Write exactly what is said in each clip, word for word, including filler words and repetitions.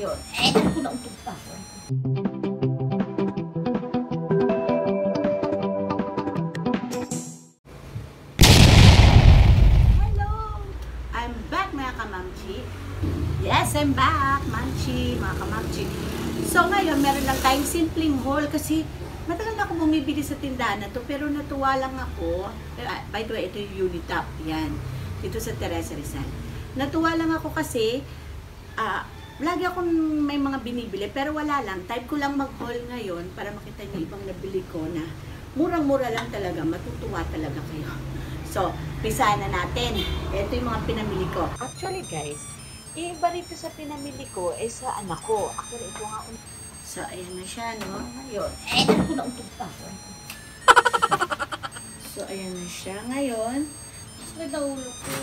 Yun. Eh, ko na utog pa. Hello! I'm back, mga kamamchi. Yes, I'm back, mamchi, mga kamamchi. So, ngayon, meron lang tayong simpleng haul kasi matagal na ako bumibili sa tindahan na to, pero natuwa lang ako. By the way, ito yung Unitop. Yan. Dito sa Teresa Rizal. Natuwa lang ako kasi ah, uh, lagi akong may mga binibili, pero wala lang. Type ko lang mag-haul ngayon para makita niyo ibang nabili ko na murang-mura lang talaga. Matutuwa talaga kayo. So, pisahan na natin. Ito yung mga pinamili ko. Actually guys, iba rito sa pinamili ko ay sa anak ko. Actually, ito nga. So, ayan na siya, no? Ngayon. Eh, ko na utog pa. So, ayan na siya. Ngayon, mas na ulo ko.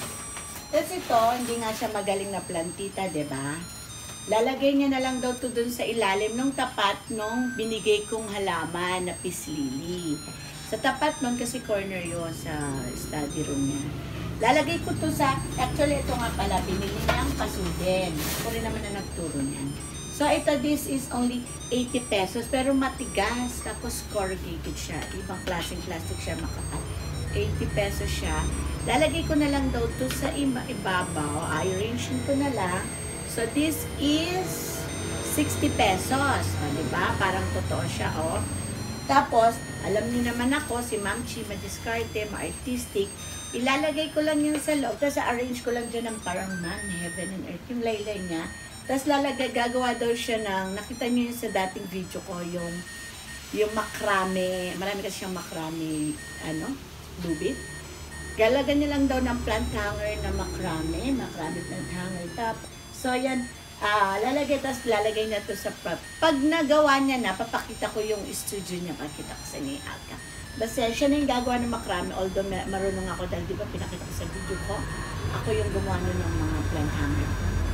Tapos ito, hindi nga siya magaling na plantita, diba? Lalagay niya na lang daw to dun sa ilalim ng tapat nung binigay kong halaman na peace lily. Sa tapat nun, kasi corner yun sa study room niya. Lalagay ko to sa, actually ito nga pala, binili niyang pasudin. Ako rin naman na nagturo niyan. So ito, this is only eighty pesos, pero matigas. Tapos corrugated siya. Ibang klaseng plastic siya, makapal. eighty pesos siya. Lalagay ko na lang daw to sa ibabaw. I-arrange ko na lang. So, this is sixty pesos. O, diba? Parang totoo siya, o. Tapos, alam niyo naman ako, si Ma'am Chi, madiskarte, ma-artistic. Ilalagay ko lang yun sa loob. Tapos, arrange ko lang dyan ng parang man, heaven and earth, yung laylay niya. Tapos, lalagay, gagawa daw siya ng, nakita niyo yun sa dating video ko, yung, yung makrame, marami kasi siyang makrame, ano, lubid. Galagan niya lang daw ng plant hanger na makrame, makrame plant hanger top. So, yan, uh, lalagay, tapos lalagay niya to sa prop. Pag nagawa niya na, papakita ko yung studio niya, pakita ko sa inyo yung aka. Basta siya na yung gagawa ng makrame, although marunong ako dahil di ba pinakita ko sa video ko, ako yung gumawa ng mga plant hanger.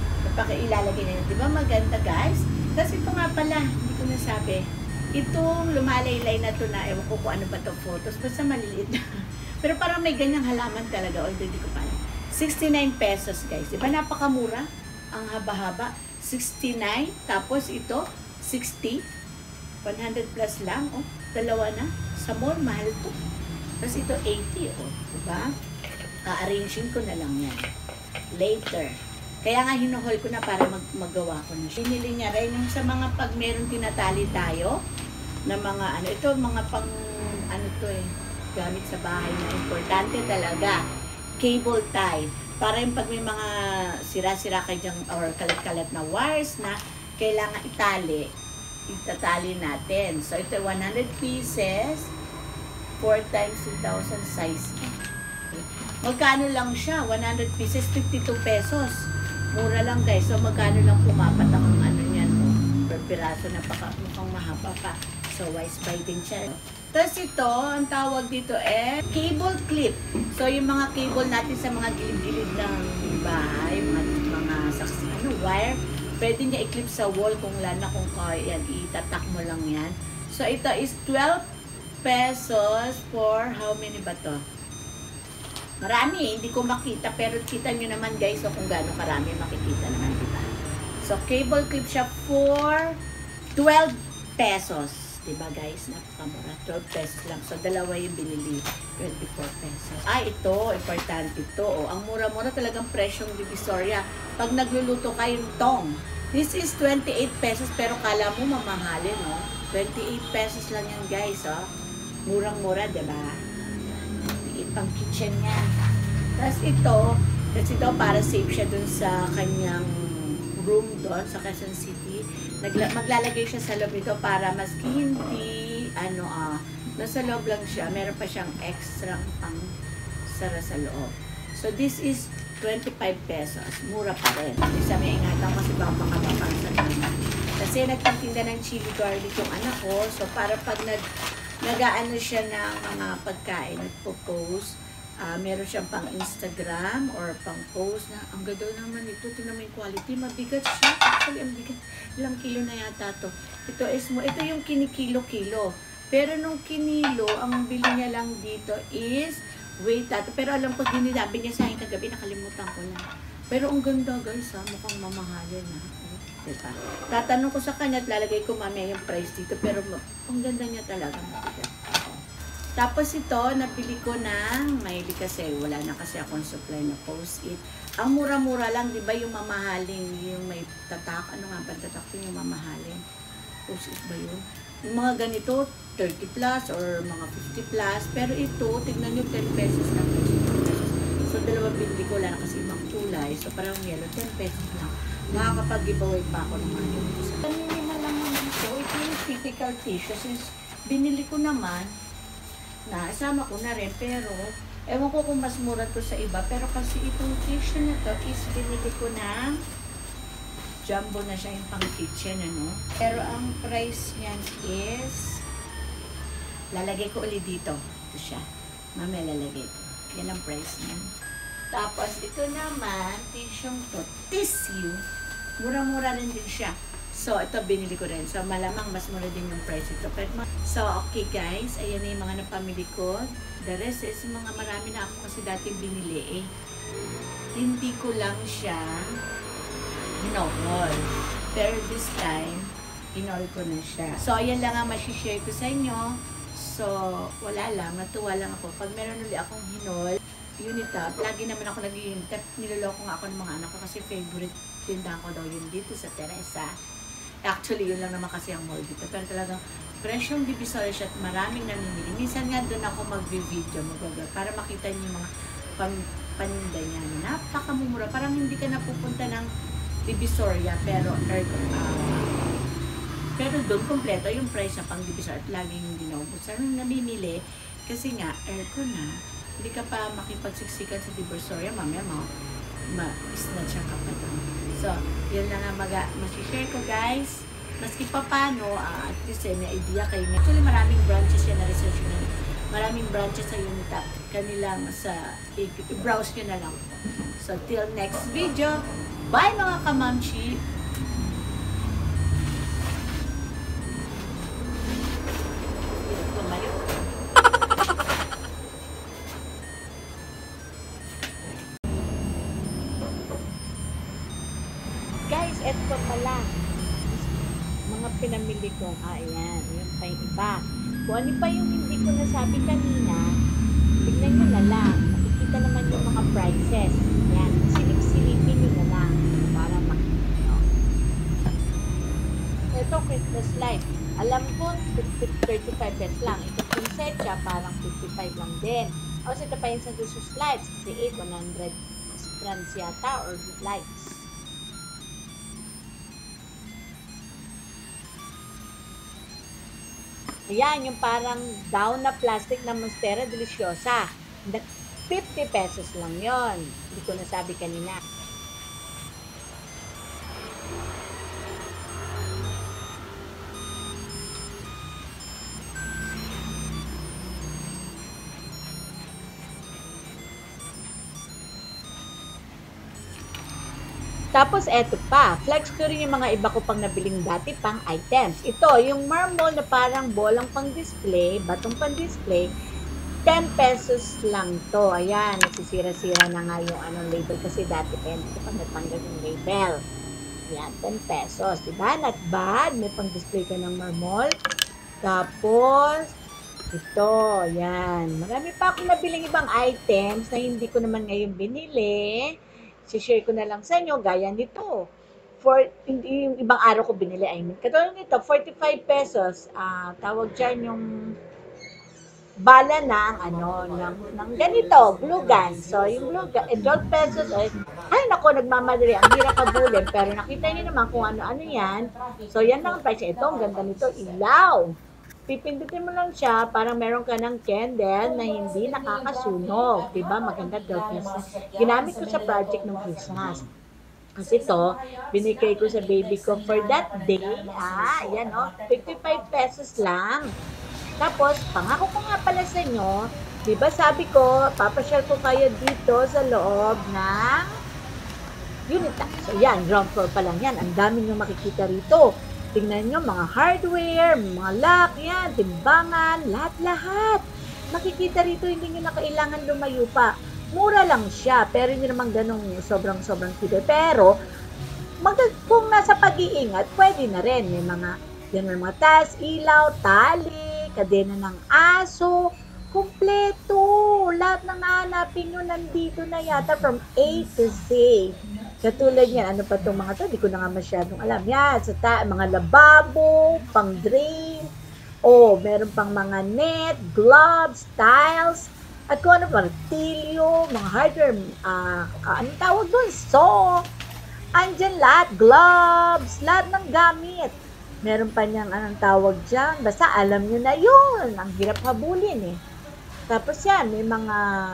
Ilalagay niya, di ba maganda guys? Tapos ito nga pala, hindi ko nasabi, itong lumalaylay na to na, ewan ko kung ano ba to photos, basta maliliit na. Pero parang may ganyang halaman talaga, although hindi ko pa alam. sixty-nine pesos guys. Diba napakamura? Ang haba-haba. sixty-nine. Tapos ito, sixty. one hundred plus lang. Oh, dalawa na. Sa mall, mahal to. Tapos ito, eighty. Oh, diba? A-arranging ko na lang yan. Later. Kaya nga hinuhol ko na para mag magawa ko na. Binili niya rin yung sa mga pag meron tinatali tayo na mga ano. Ito, mga pang ano to eh. Gamit sa bahay na importante talaga. Cable tie. Para yung pag may mga sira-sira kayo dyan or kalat-kalat na wires na kailangan itali, itatali natin. So, ito one hundred pieces, four times two thousand size. Magkano lang siya? one hundred pieces, fifty-two pesos. Mura lang guys. So, magkano lang pumapat ang ano niyan. Oh, per piraso na paka, mukhang mahaba pa. So, wise buy din siya. Tapos ito, ang tawag dito eh, cable clip. So, yung mga cable natin sa mga gilid-gilid ng bahay, mga, mga saksi, ano, wire, pwede niya i-clip sa wall kung lana, kung kaya yan, itatak mo lang yan. So, ito is twelve pesos for how many ba to? Marami, hindi ko makita, pero kita nyo naman guys, so kung gaano karami, makikita naman kita. So, cable clip siya for twelve pesos. Diba guys, napakamura, twelve pesos lang. So, dalawa yung binili, twenty-four pesos. Ay, ito, importante ito. Oh, ang mura-mura talagang presyong Divisoria. Pag nagluluto kayong tong, this is twenty-eight pesos, pero kala mo mamahalin, no? twenty-eight pesos lang yan guys, oh. Murang-mura, diba? Pang kitchen yan. Tapos ito, kasi ito para safe siya dun sa kanyang room doon sa Quezon City. Nagla maglalagay siya sa loob nito para maski hindi ano ah, nasa loob lang siya, meron pa siyang extra pang sara sa loob. So this is twenty-five pesos. Mura pa rin. Isa may ingatan kasi baka makapapansan naman. Kasi nagtitinda ng chili garlic yung anak ko. So para pag nag nag-aano siya ng mga pagkain, nagpo-post, Uh, meron siyang pang Instagram or pang post na ang ganda naman ito. Tingnan mo yung quality. Mabigat siya. Actually, ang bigat. Ilang kilo na yata to. Ito is mo. Ito yung kinikilo-kilo. Pero nung kinilo, ang bili niya lang dito is wait tato. Pero alam ko, dininabi niya sa akin kagabi. Nakalimutan ko na. Pero ang ganda guys ha. Mukhang mamahalin ha. Diba? Tatanong ko sa kanya at lalagay ko mamaya yung price dito. Pero ang ganda niya talaga. Tapos ito, nabili ko ng maili kasi wala na kasi akong supply na Post-it. Ang mura-mura lang, di ba yung mamahaling, yung may tatak, ano nga ba tatak yung mamahaling? Post-it ba yun? Yung mga ganito, thirty plus or mga fifty plus. Pero ito, tignan nyo, ten pesos lang. So, dalawa binili ko, wala na kasi ibang kulay. So, parang yellow, ten pesos lang. Makakapag-giveaway pa ako ng mga yun. Kanina na lang naman ito. Ito yung typical tissues. Is, binili ko naman, na isama ko na rin, pero ewan ko kung mas mura to sa iba, pero kasi itong tissue na to is binili ko ng jumbo na siya yung pang kitchen, ano. Pero ang price niyan is lalagay ko ulit dito. Ito siya. Mamaya lalagay ko. Yan ang price niyan. Tapos ito naman, tissue to. Tissue. Mura-mura rin din siya. So, ito binili ko rin. So, malamang mas mura din yung price ito. Pero, so, okay guys. Ayan na yung mga napamili ko. The rest is mga marami na ako kasi dati binili eh. Hindi ko lang siya hinol. Pero this time, hinol ko na siya. So, ayan lang ang masishare ko sa inyo. So, wala lang. Natuwa lang ako. Pag meron ulit akong hinol, Unitap, lagi naman ako nag-Unitap. Niloloko nga ako ng mga anak ko kasi favorite tindahan ko daw yun dito sa Teresa. Actually, yun lang naman kasi ang mall dito. Pero talagang presyong divisory siya at maraming namimili. Minsan nga doon ako mag-video, mag-vlog, para makita niyo yung mga pan paninda niya. Napakamumura. Parang hindi ka napupunta ng Divisoria, pero uh, pero doon kompleto yung price na pang Divisoria at laging hindi naubos. Anong namimili? Kasi nga, aircon na. Hindi ka pa makipagsiksikan sa Divisoria, mamaya mo, ma-snatch ang kapatang. So, yun lang ang mag-share ko guys. Maski pa paano, uh, at least eh, may idea kayo. Actually, maraming branches yan na research na. Maraming branches sa Unitap. Kanilang sa, i-browse nyo na lang. So, till next video. Bye mga kamamchi! Guys, eto pala. Mga pinamili ko. Ah, ayan. Ayan pa yung iba. Kung ano pa yung hindi ko nasabi kanina, tignan nyo na lang. Makikita naman yung mga prices. Ayan. Silip-silipin nyo na lang. Para makita nyo. Ito, Christmas light. Alam ko, thirty-five pesos lang. Ito, Pinsecha, parang fifty-five lang din. O, ito pa yung sa Jesus lights. Kasi eight, one hundred strands yata or lights. Ayan, yung parang down na plastic na Monstera Deliciosa. fifty pesos lang yon. Hindi ko nasabi kanina. Tapos eto pa, flex ko rin yung mga iba ko pang nabiling dati pang items. Ito, yung marble na parang bolang pang display, batong pang display, ten pesos lang to. Ayan, nagsisira-sira na nga yung anong label kasi dati pa yan, ito pang natanggal yung label. Ayan, ten pesos. Diba? Not bad. May pang display ka ng marble. Tapos, ito, yan. Marami pa akong nabiling ibang items na hindi ko naman ngayon binili. Si-share ko na lang sa inyo, gaya nito. For, hindi yung ibang araw ko binili, I mean. Katulad nito, forty-five pesos. Uh, tawag dyan yung bala ng, ano, ng, ng ganito, glue gun. So, yung glue gun, eh, twelve pesos, ay, ay nako, nagmamadali. Ang hirap kabulin. Pero nakita niyo naman kung ano-ano yan. So, yan lang ang price. Ito, ang ganda nito, ilaw. Pipindutin mo lang siya, parang meron ka ng candle na hindi nakakasunog. Diba? Maganda twelve pesos. Ginamit ko sa project ng Christmas. Kasi ito, binigay ko sa baby ko for that day. Ah, yan o. Oh, fifty-five pesos lang. Tapos, pangako ko nga pala sa inyo, diba sabi ko, papasyal ko kayo dito sa loob ng Unitap. So yan, ground floor pa lang yan. Ang dami nyo makikita rito. Tingnan nyo, mga hardware, mga lock, yan, timbangan, lahat-lahat. Makikita rito, hindi nyo na kailangan lumayo pa. Mura lang siya, pero hindi naman ganong sobrang-sobrang tibay. Pero, mag kung nasa pag-iingat, pwede na rin. May mga, yan may mga tas, ilaw, tali, kadena ng aso, kumpleto. Lahat ng nahanapin nyo nandito na yata from A to Z. Katulad yan, ano pa itong mga to? Di ko na nga masyadong alam. Yan, sa ta- mga lababo, pang drain, o meron pang mga net, gloves, tiles, at kung ano pa, martilyo, mga hardware, uh, anong tawag doon? Saw, andyan lahat, gloves, lahat ng gamit. Meron pa niyang anong tawag dyan, basta alam nyo na yun, ang hirap habulin eh. Tapos yan, may mga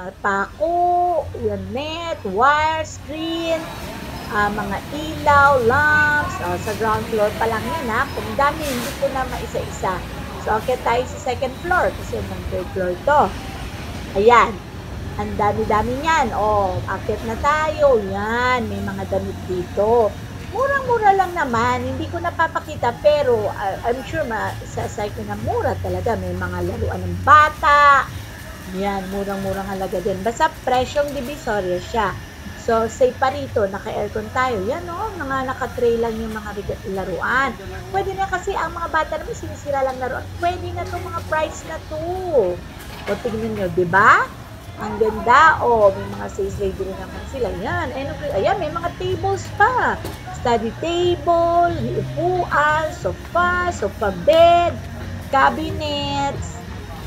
pako, yan, net, wire, screen, uh, mga ilaw, lamps, uh, sa ground floor pa lang yan ha, kung dami, hindi ko na maisa-isa. So, okay tayo sa second floor, kasi yung third floor to. Ayan, ang dami-dami niyan. O, akit na tayo, yan, may mga damit dito. Murang-mura lang naman, hindi ko napapakita, pero uh, I'm sure ma-assign ko na mura talaga. May mga laruan ng bata, yan, murang-murang halaga din. Basta presyong divisoria siya. So, say pa rito, naka-aircon tayo. Yan o, mga naka-tray lang yung mga laruan. Pwede na kasi ang mga bata naman sinisira lang laruan. Pwede na to mga price na to. O, tingnan nyo, di ba? Ang ganda. O, may mga sales lady rin naman sila. Yan. Ayan, may mga tables pa. Study table, upuan, sofa, sofa bed, cabinets,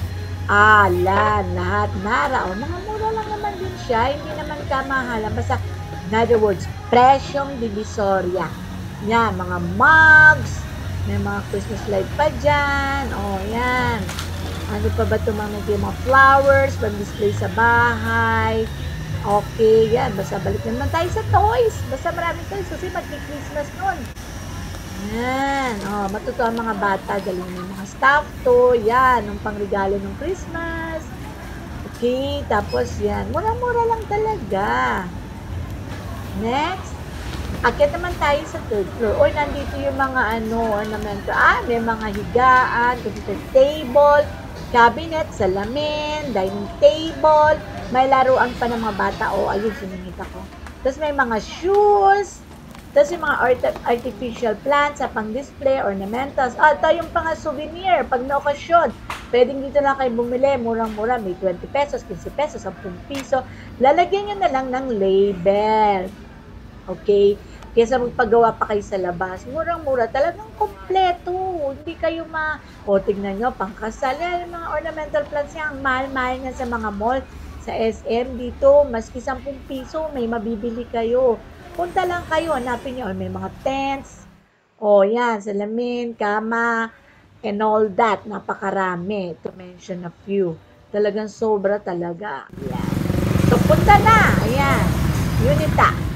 alan, lahat nara. O, mga mura lang naman din siya. Hindi naman kamahalan. Basta, in other words, presyong divisoria. Yan, mga mugs, may mga Christmas light pa dyan. O, yan. Ano pa ba ito mga, mga flowers, pang-display sa bahay. Okay, yan. Basta balik naman tayo sa toys. Basta maraming toys kasi mag-Christmas nun. Yan. O, matutuwa mga bata. Galing yung mga stuff to. Yan. Yung pangregalo ng Christmas. Okay. Tapos yan. Mura-mura lang talaga. Next. Akit naman tayo sa third floor. Oy, nandito yung mga ano, ornamental. Ah, may mga higaan, computer table, cabinet, salamin, dining table, may laruan pa ng mga bata. O, oh, ayun, siningita ko. Tapos may mga shoes, tapos yung mga art- artificial plants sa pang-display, ornamentals. Ah, ito yung pang souvenir, pag na-okasyon. Pwedeng dito lang kayo bumili, murang-mura, may twenty pesos, fifteen pesos, ten piso. Lalagyan nyo na lang ng label. Okay? Kesa magpagawa pa kayo sa labas. Murang-mura. Talagang kompleto. Hindi kayo ma... O, tignan nyo, pangkasal. Yan, yung mga ornamental plants yan. Ang mahal-mahal nga sa mga mall. Sa S M dito, maski ten piso, may mabibili kayo. Punta lang kayo, hanapin nyo. May mga tents. O, yan, salamin, kama, and all that. Napakarami. To mention a few. Talagang sobra talaga. Yan. So, punta na. Ayan. Unita.